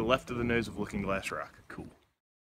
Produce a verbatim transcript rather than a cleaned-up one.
left of the nose of Looking Glass Rock. Cool.